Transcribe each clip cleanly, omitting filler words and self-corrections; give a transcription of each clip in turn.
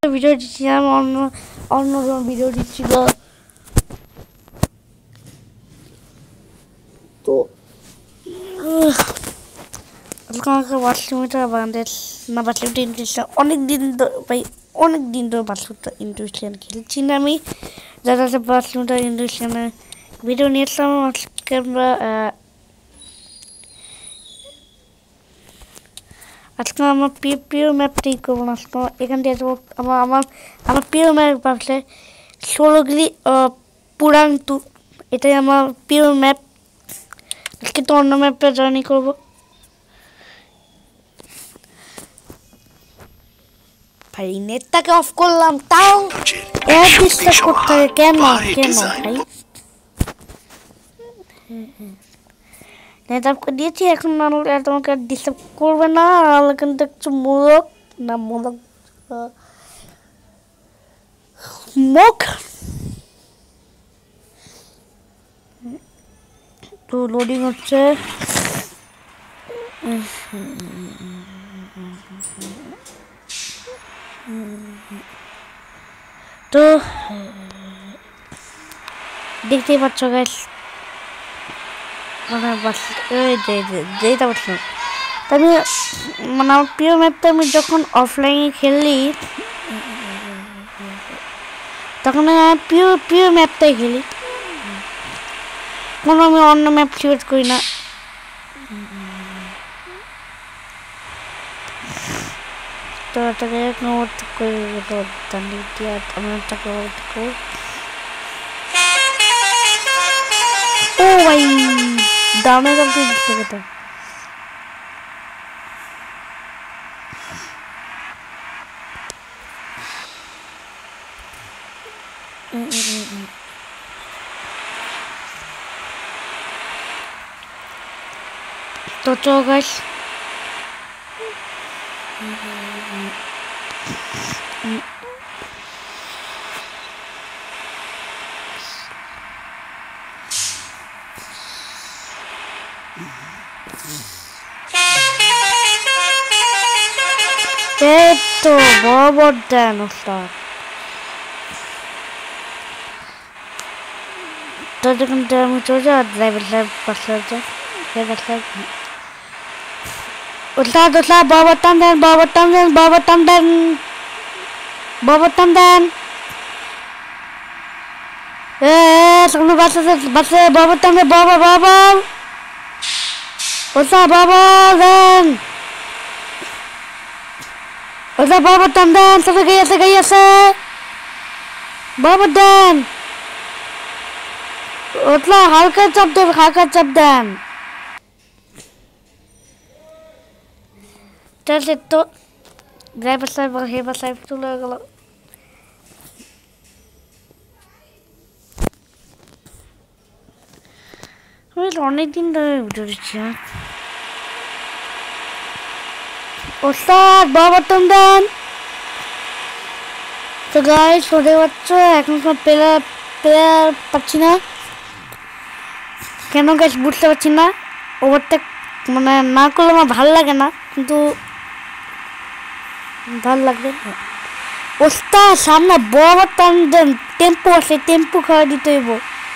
Video দিচ্ছিলাম অন্য video দিচ্ছিল তো আমাকে বাথরুমটা বাংলাদেশ না বাথরুমটা ইন্টারেস্ট অনেক দিন ধরে বাথরুমটা ইন্টারেস্ট খেলছি না আমি যারা বাথরুমটা ইন্টারেস্ট ভিডিও নিয়েছিলাম আজকে আমরা আজকে আমার প্রিয় ম্যাপটাই করবো না আজকে এখান থেকে যাবো আমার প্রিয় ম্যাপ ভাবছে 16 পুরাং টু এটাই আমার প্রিয় ম্যাপ আজকে তো অন্য ম্যাপটা জার্নি করবো ভাই নেটটাকে অফ করলাম তাও ডিস্টার্ব করতে হবে কেন ভাই নেট অফ করে দিয়েছি এখন তোমাকে ডিস্টার্ব করবে না আর কিন্তু একটু মূলক মুখ তো লোডিং হচ্ছে তো দেখতেই পাচ্ছ গাইস মানে যেটা পাচ্ছ আমি মানে আমার প্রিয় ম্যাপটা আমি যখন অফলাইনে খেলি তখন আমি প্রিয় ম্যাপটাই খেলি কোনো আমি অন্য ম্যাপ সিলেক্ট করি না তো এটাকে ওভারটেক করে আমি এটাকে ওভারটেক করি ও ভাই দামে কাউকে দিতে কথা তো চলো guys esto bobo dinosaur todo con mucho ya driver pasar ya Ustaz bawa tandan sama bahasa bawa tandan bawa Ustaz bawa dan Ustaz bawa tandan segaya bawa dan Ustaz halka cap dan Terus itu driver saya চলে গেল আমি অনেকদিন ধরে video দিচ্ছি ওস্তাদ বাবা দেন তো guys শুনতে পাচ্ছ এখন প্লেয়ার পাচ্ছি না কেন গাইস বুঝতে পারছি না ওভারটেক মানে না করলে আমার ভালো লাগে না কিন্তু ভালো লাগবে ওস্তাদ সামনে বড় টানদেন টেম্পো আছে টেম্পো খাওয়া দিতে হইব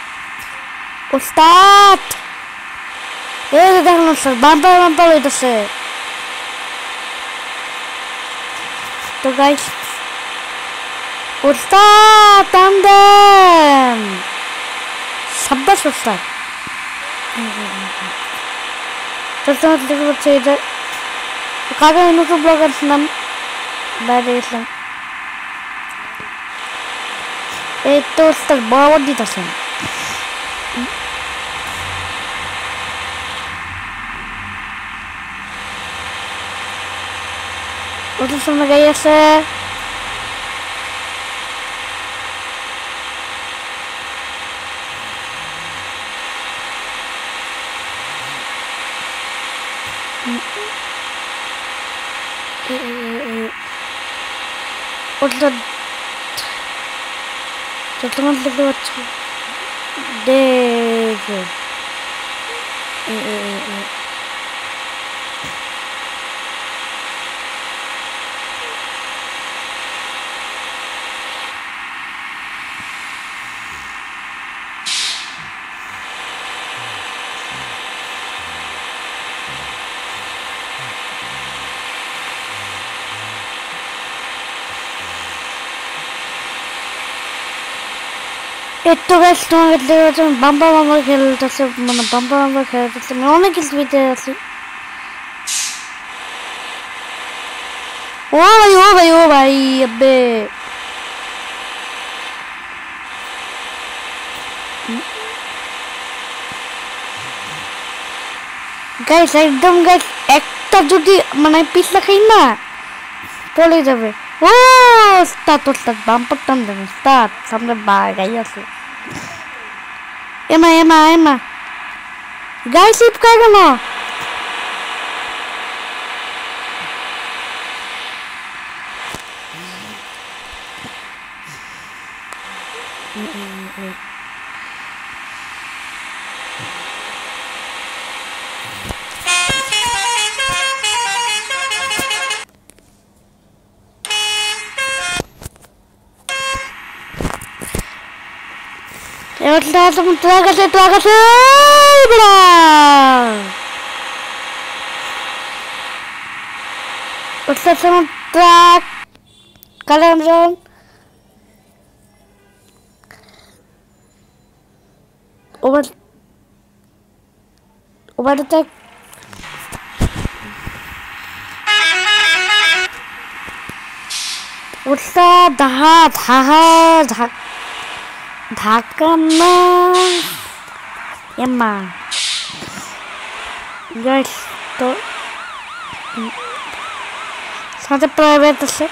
ওস্তাদ এই দেখুন স্যার বাম্পার হইতেছে তো গাইস ওস্তাদ টানদেন সাব্বাস ওস্তাদ তো তোমার দেখতে পাচ্ছ এটা কাগজ নতুন ব্লগার নাম বাইরে গেছিলাম এই তো ওস্তাদ বরাবর দিতেছেন ওটার সামনে গাড়ি আছে ওটা তোমার দেখতে পাচ্ছ দেখো একটু গাছ তোমাকে দেখতে বাম্পার বাম্পার খেলতেছে, মানে বাম্পার বাম্পার খেলতেছে, মানে অনেক কিছু ভিতরে আছে। ও ভাই ও ভাই ও ভাই আবে গাইস, একদম গাইস, একটা যদি মানে পিছলা খাই না পড়ে যাবে। ও স্টার্ট স্টার্ট বাম্পার টান দেবে, স্টার্ট সামনে গাই আছে। এমা এমা এমা গাই সিপ খাই কেন? এবার ট্রাক আছে, ট্রাক আছে, ট্রাক কালাম ওভার ওভার ট্রাক ওটা ধাহা ধাহা ধাক্কা না এমা গাইস। তো সাথে প্রাইভেট আছে,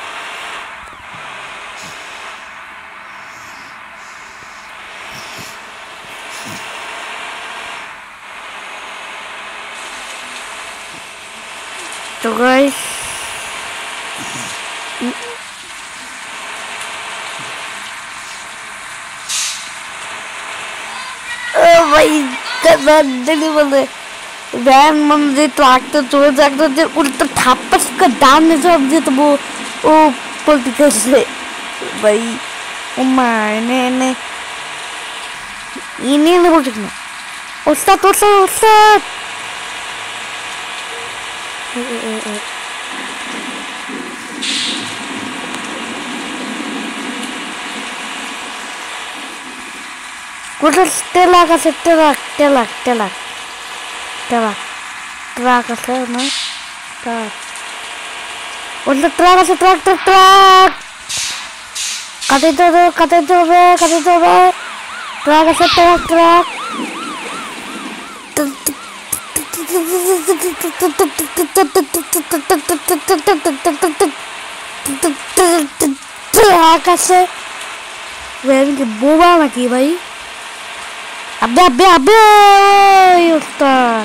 তো গাইস ভাই দিলি বলে ভ্যান মানে ট্রাক্টর চলে ট্রাক্টর উল্টো ঠাপ্পা ডান সব যেত ও পল্টি করছে ভাই। ও মা এনে এনে এনে এনে বলছে না ওস্তাদ ওস্তাদ ওস্তাদ। কোথায় ট্রাক আছে, truck truck truck truck truck আছে না, ট্রাক ওটা ট্রাক আছে, ট্রাক ট্রাক ট্রাক কাটাইতে হবে কাটাইতে হবে কাটাইতে হবে, ট্রাক আছে, ট্রাক ট্রাক ট্রাক আছে। বোবা নাকি ভাই? আবে আবে আবে ওস্তাদ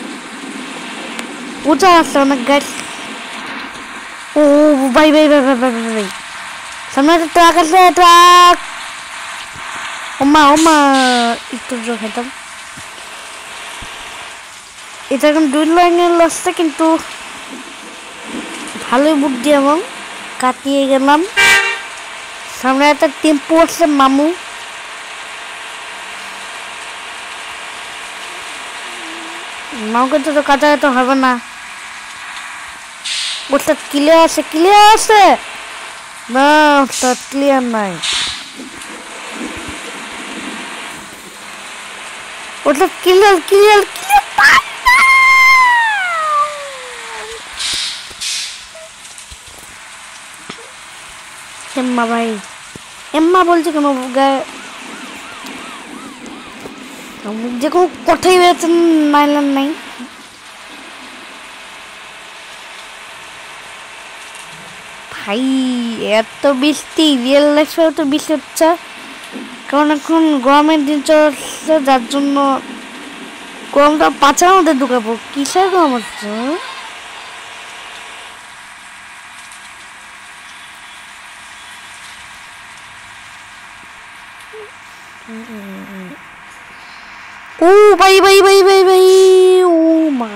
উঁচা রাস্তা অনেক গাছ। ও ভাই ভাই ভাই ভাই ভাই ভাই সামনে একটা ট্রাক আছে, ট্রাক। ওমা ওমা একটু জোর খেতাম। এটা এখন 2 লাইনের রাস্তা, কিন্তু ভালোই বুদ্ধি এবং কাটিয়ে গেলাম। সামনে একটা টেম্পো আছে মামু, মাকে তো কাটাতে হবে না। ওটা ক্লিয়ার আছে, ক্লিয়ার আছে না, ওটা ক্লিয়ার নাই, ওটা ক্লিয়ার ক্লিয়ার ক্লিয়ার এম্মা ভাই এম্মা বলছে কেন গায়ে যে কোনো কথাই বেরোচ্ছেন নাইলেন নাই। ভাই এত বৃষ্টি রিয়েল লাইফে তো বৃষ্টি হচ্ছে, কারণ এখন গরমের দিন চলছে, যার জন্য গরমটা পাচার মধ্যে ঢুকাবো। কিসের গরম হচ্ছে? ও ভাই ভাই ভাই ভাই ভাই ও মা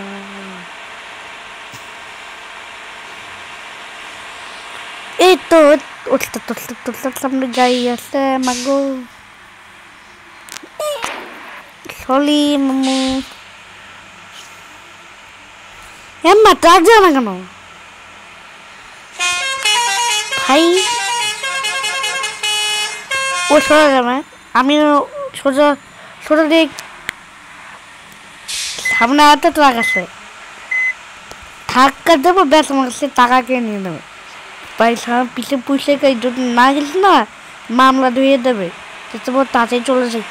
এই তো সামনে গাড়ি আছে মাগো সলি মামু এম্মা ট্রাক যাও না কেন ভাই? ও সরা যাবে আমি সোজা সোজা দিক সামনে একটা ট্রাক আছে, ধাক্কা দেবো, ব্যাস আমার কাছে টাকা কে নিয়ে নেবে। ভাই সামনে পিছিয়ে পুষে যদি না গেছি না মামলা ধুয়ে দেবে, তাড়াতাড়ি চলে যাই।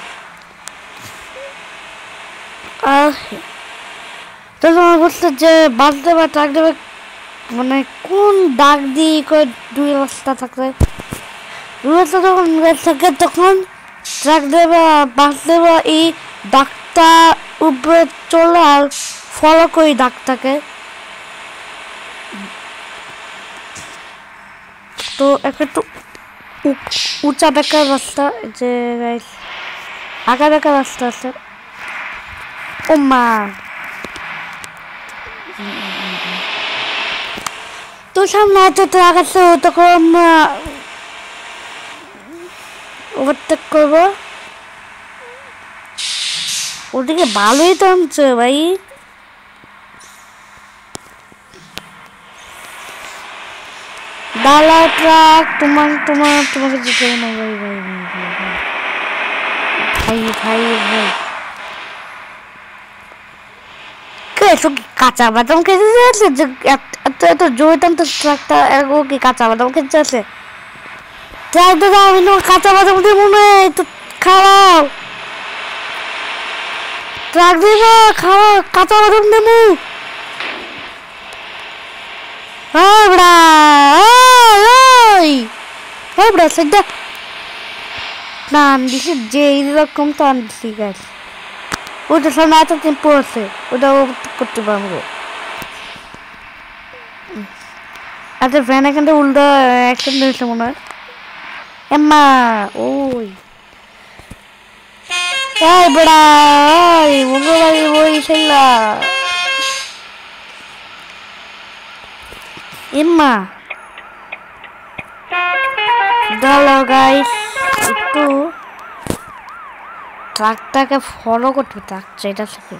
আর তো তোমার বলছে যে বাস দেবে ট্রাক দেবে, মানে কোন ডাক দিয়ে করে দুই রাস্তা থাকবে, রাস্তা যখন থাকে তখন ট্রাক দেবে বাস দেবে, এই ডাক্তার উপরে চলে আর ফলো করি ডাক্তারকে। তো একটু উঁচা বেকার রাস্তা, যে আগা বেকার রাস্তা আছে। ও মা, তো সামনে একটা ট্রাক আছে, তখন ওভারটেক করবো। ওদিকে ভালোই টানছে ভাই, ডালা ট্রাক তোমাকে যেতে না ভাই ভাই ভাই ভাই ভাই কাঁচা বাদাম খেতে যাচ্ছে, যে এত জোরে টানতে ট্রাকটা, ও কি কাঁচা বাদাম খেতে আছে? ট্রাক দাদা আমি কাঁচা বাদাম দিয়ে মনে হয় একটু খারাপ, ট্রাক দেবো খারাপ, কাঁচা বাদাম দেবো। টান দিছি যে এইরকম টান দিছি গাছ, ওটা সামনে এত টেম্পো আছে, ওটা করতে পারবো। আচ্ছা ভ্যান এখান থেকে উল্টা অ্যাক্সিডেন্ট হয়েছে মনে হয়। এম্মা ওই বড়া মঙ্গলবার ওই ছেলা এম্মা দাঁড়াও গাইস, একটু ট্রাকটাকে ফলো করতে থাকছে এটা থেকে।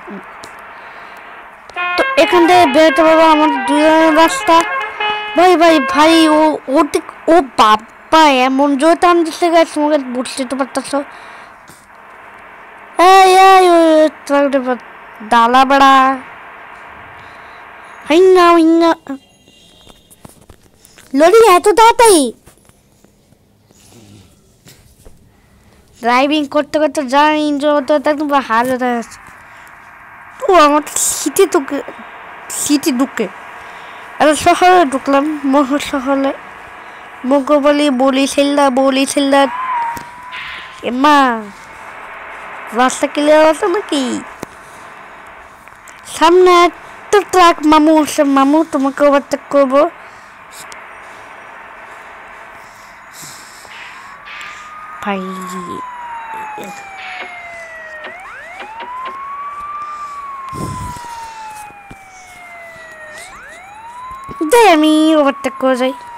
তো এখান থেকে বেরোতে পারবো আমাদের দুজনের রাস্তা। ভাই ভাই ভাই ও বাবা এমন জোর টান দিচ্ছে গাইস, তোমাকে বুঝতে তো পারতেছ। ডালা বড়া হাইঙ্গা হাইঙ্গা লড়ি এত তাড়াতাড়ি ড্রাইভিং করতে করতে যা এনজয় করতে করতে একদম হার হতে যাচ্ছে। ও আমার সিটি ঢুকে একটা শহরে ঢুকলাম, মহর শহরে মগো বলি ছেল্লা এমা রাস্তা ক্লিয়ার আছে নাকি? সামনে একটা ট্রাক মামু আসে, মামু তোমাকে ওভারটেক করবো। ভাই আমি ওভারটেক করে যাই।